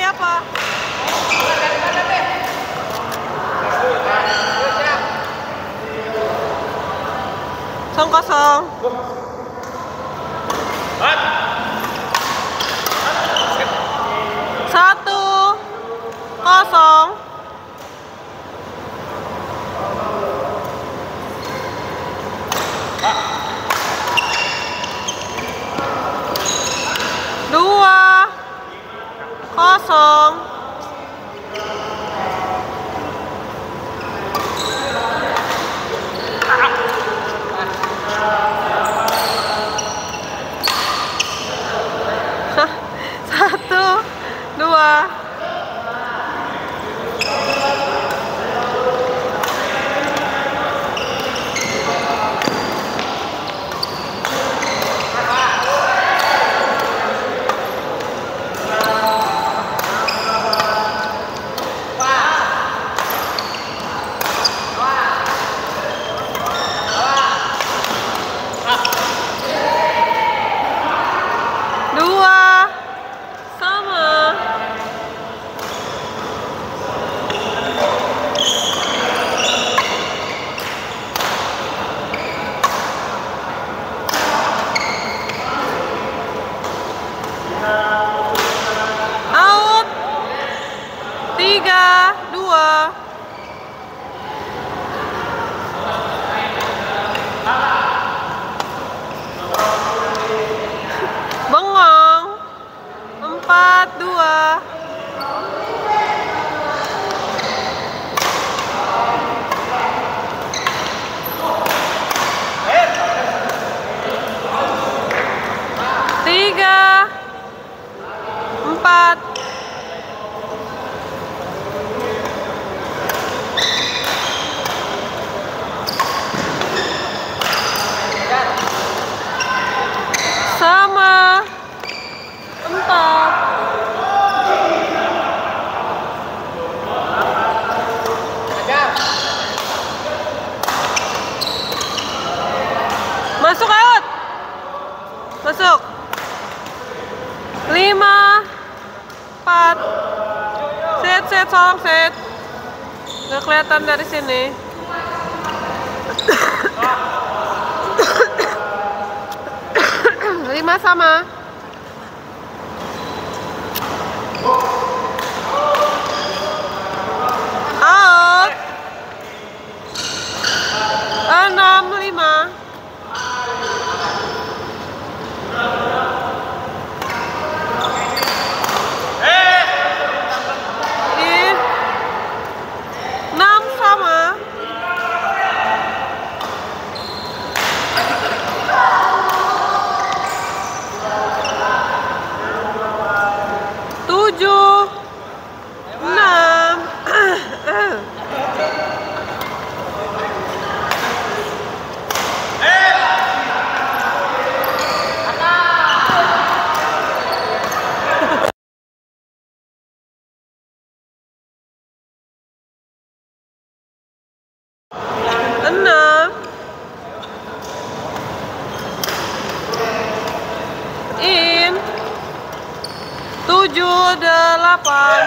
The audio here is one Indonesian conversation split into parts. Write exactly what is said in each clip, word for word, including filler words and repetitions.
siapa? Kosong kosong. Satu kosong. Dua kosong. Satu, dua. Out. Tiga, dua. Bengong. Empat, dua. Tiga, empat. Sama. Empat. Masuk out. Masuk. Lima. Empat. Set, set, tolong set. Nggak kelihatan dari sini. Lima sama. Out. Enam, lima. Enam sama. Tujuh, enam. Enam. In. Tujuh, delapan.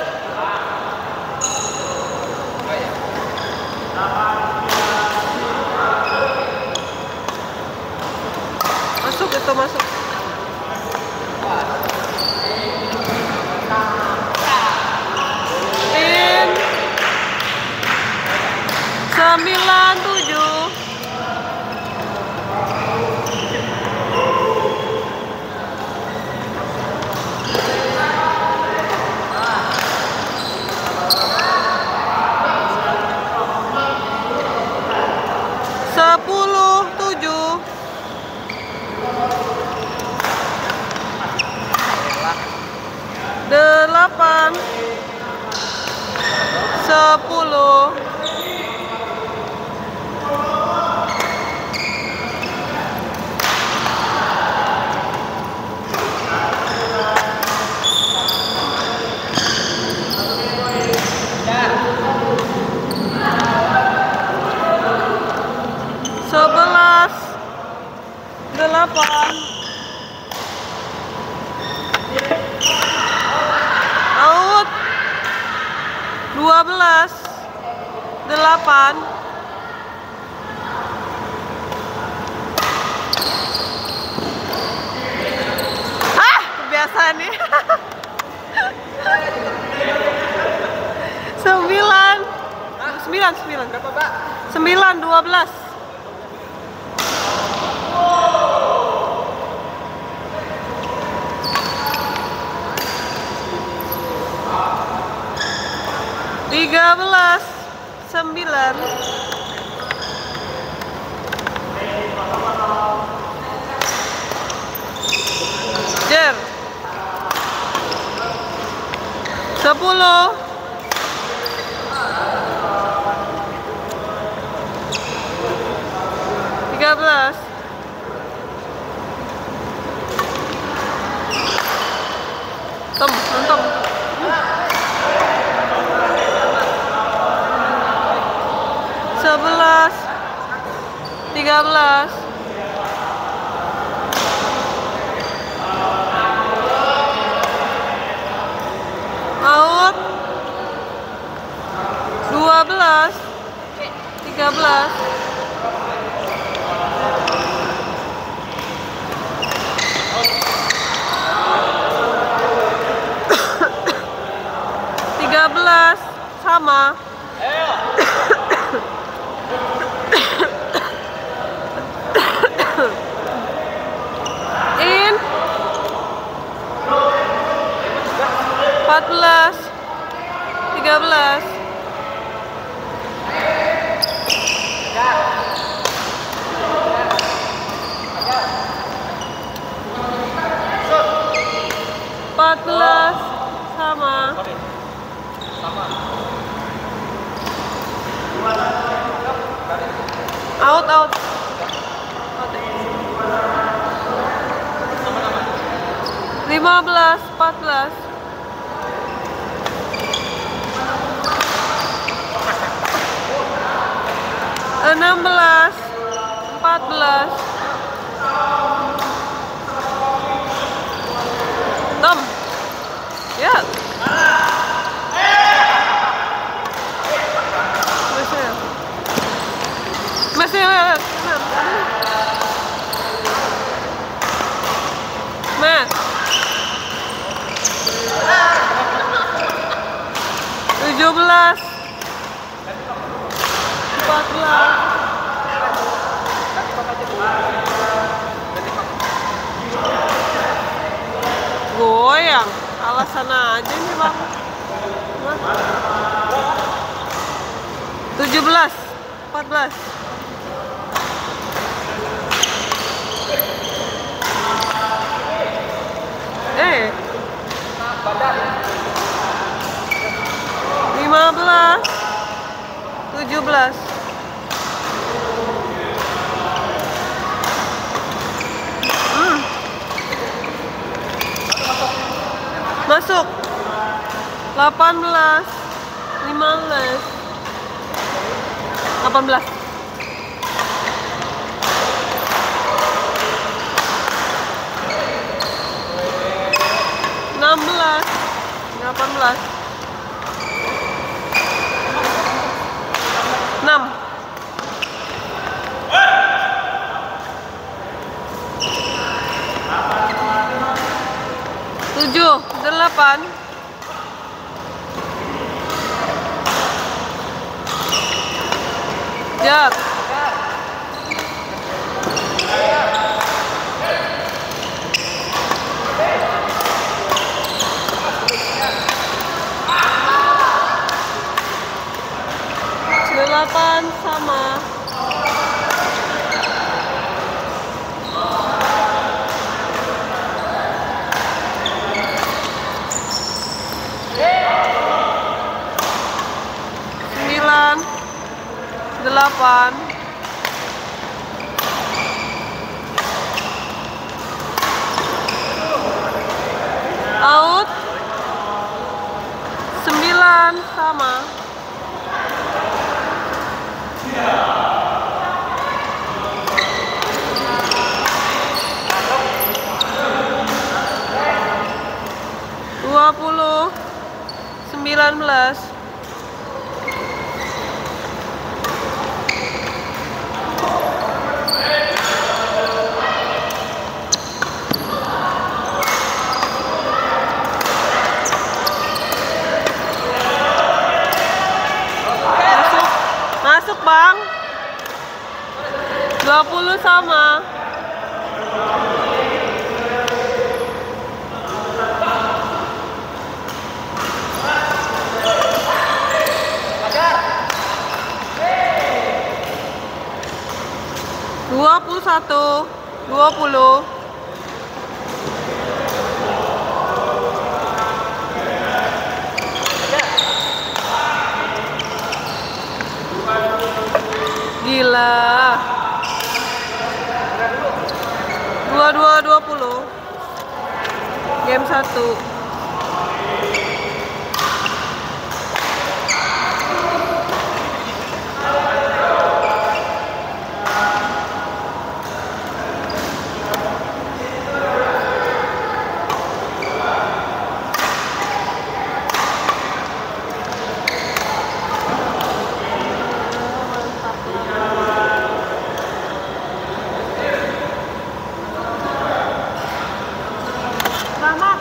Masuk itu masuk. In. Sembilan, tujuh. Sepuluh, tujuh. Delapan. Sepuluh. Sebelas. Delapan. dua belas, delapan, ah kebiasaan nih. sembilan, sembilan, sembilan, berapa Pak? sembilan, dua belas. Tiga belas, sembilan, jer, sepuluh, tiga belas, tem, nonton. sebelas, tiga belas, out, dua belas, tiga belas, tiga belas, sama. In empat belas, tiga belas, empat belas, sama. Out, out. lima belas, empat belas, enam belas, empat belas, Tom, ya, masih, masih, Mas. tujuh belas, empat belas, goyang, alasan aja nih Bang. tujuh belas, empat belas, eh lima belas, tujuh belas, hmm. Masuk delapan belas, lima belas, delapan belas, enam belas, delapan belas, enam, tujuh, delapan, jat, delapan, sama. Sembilan, delapan, out, sembilan, sama. Dua puluh, sembilan belas, satu, dua puluh. Gila. Dua dua dua puluh. Game satu. Selamat.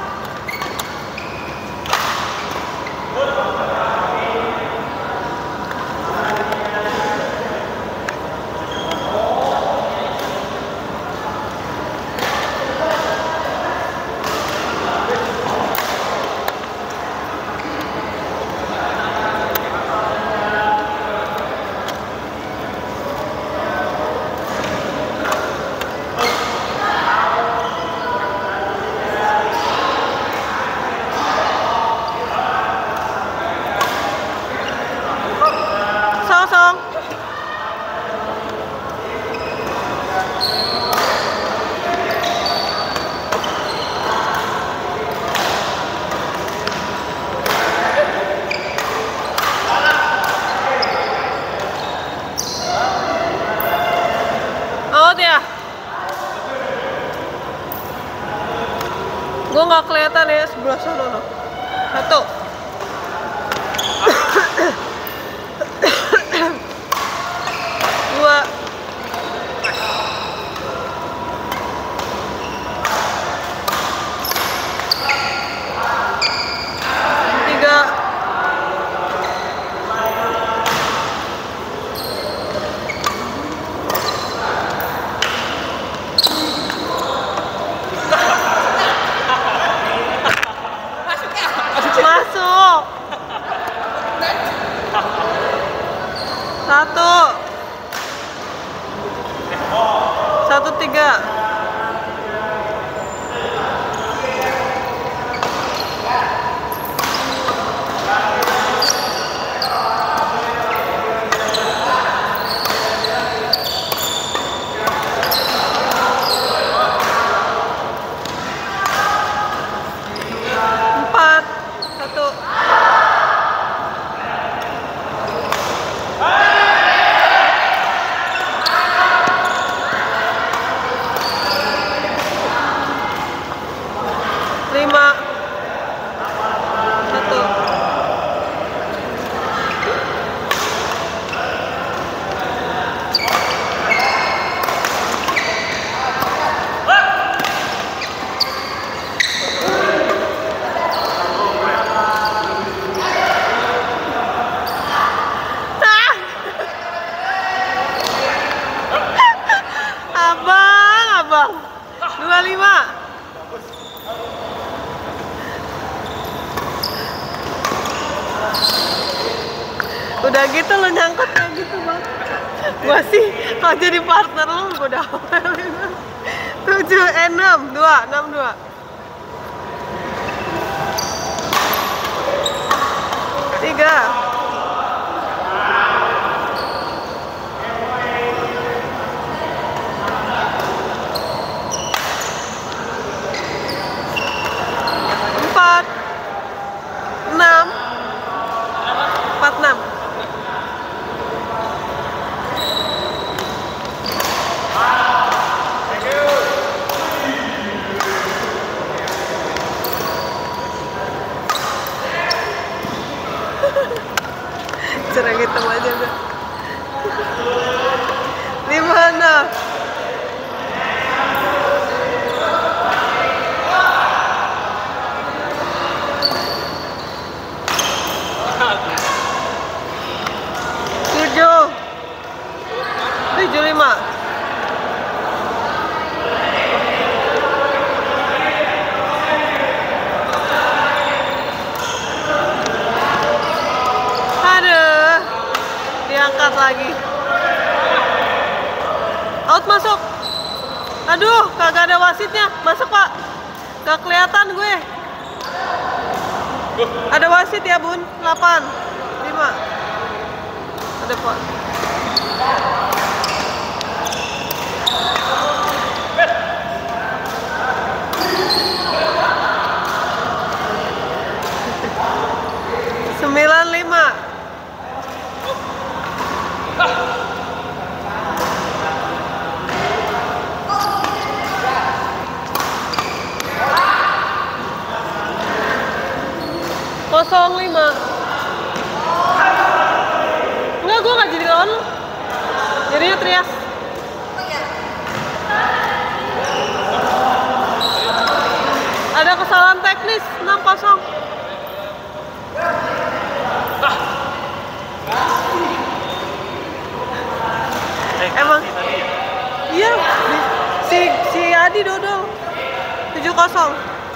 Song. Out ya. Gue nggak kelihatan ya sebelah sana loh. Satu. Dua. Tiga. Masuk. Satu. Satu tiga. Empat. Satu. Lima. Satu. Abang, abang. Dua lima. Udah gitu lo nyangkut kayak gitu bang. Gua sih kalau jadi partner lo gua udah tujuh enam dua enam dua. Tiga. Empat. Enam. Empat enam. wasitnya, masuk Pak. Gak kelihatan gue. Ada wasit ya Bun, delapan, lima. Ada Pak. Sembilan lima. Kosong lima. Enggak, gue gak jadi lawan lu. Jadinya teriak. Ada kesalahan teknis. Enam kosong. Emang iya, si si Adi dodol. Tujuh kosong.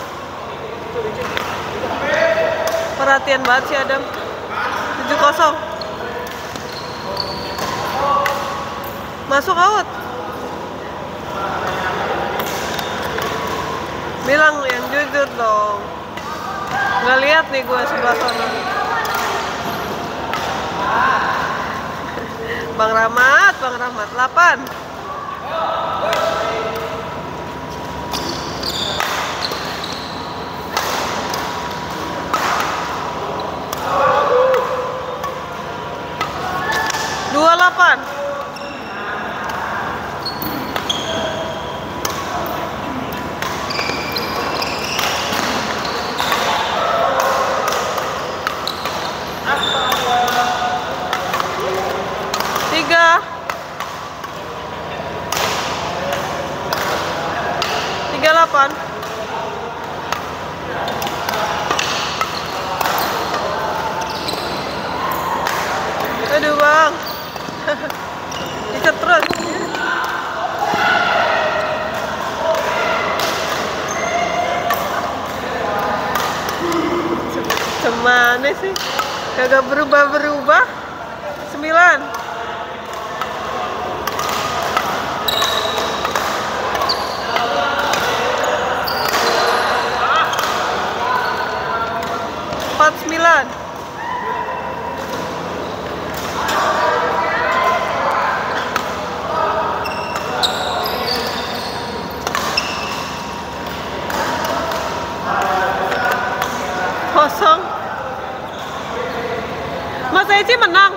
Perhatian banget si Adam. Tujuh kosong. Masuk out. Bilang yang jujur dong. Nggak lihat nih gue sebelah sana. Bang Rahmat, Bang Rahmat, delapan. Dua delapan. Tiga. Tiga delapan. Aduh bang. Bisa terus. Cemana sih? Kagak berubah-berubah. Sembilan. Empat sembilan. Kosong. Mas Eci menang.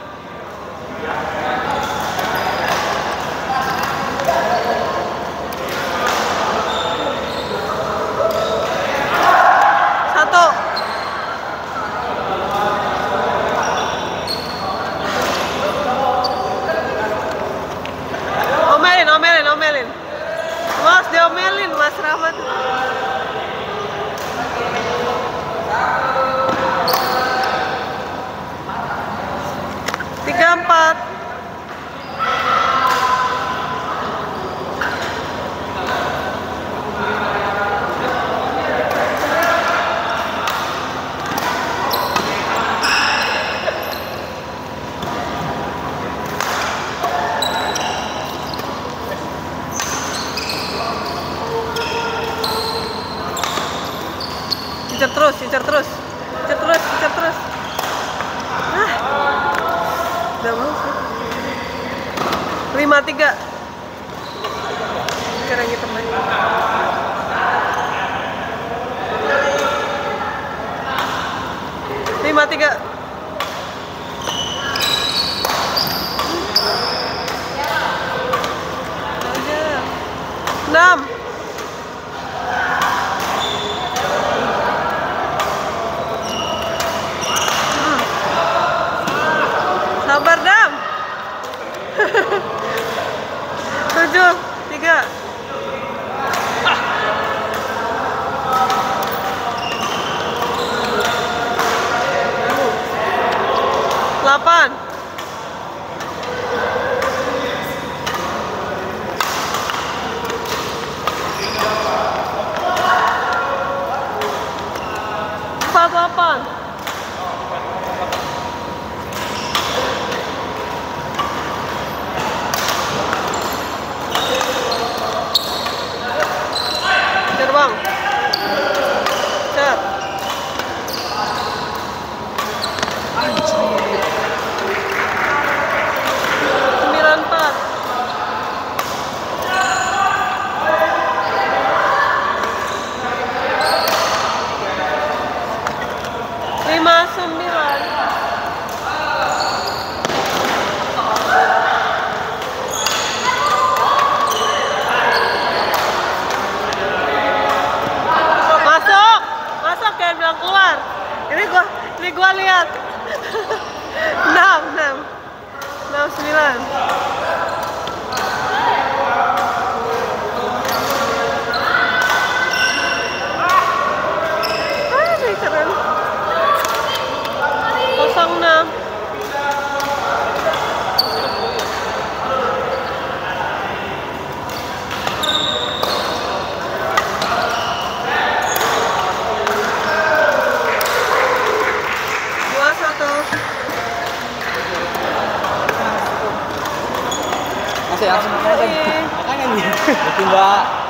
Satu. Omelin, omelin, omelin. Mas diomelin, Mas Rahmat. Tiga empat. Incer terus, incer terus, incer terus, incer terus. Ah, udah masuk. Lima tiga. Sekarang kita main. Lima tiga. Enam. Sabar Dam. Tujuh tiga. kosong. Cet. Sembilan empat. Lima sembilan. Masuk, masuk jangan bilang keluar. Ini gua, ini gua lihat. Enam, enam, enam sembilan. Ah, ini keren. Kosong enam. Dua satu. Masih ya? Makanya nih. Makanya nih. Mbak.